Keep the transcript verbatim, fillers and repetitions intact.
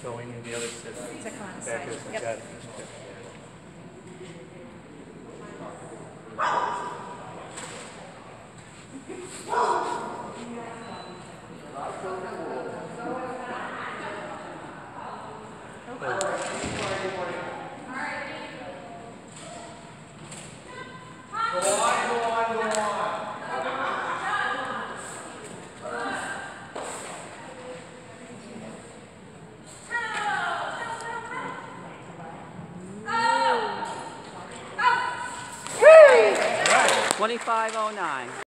going in the other side. To come on the Back side. is- Yep. got it. Okay. twenty-five oh nine.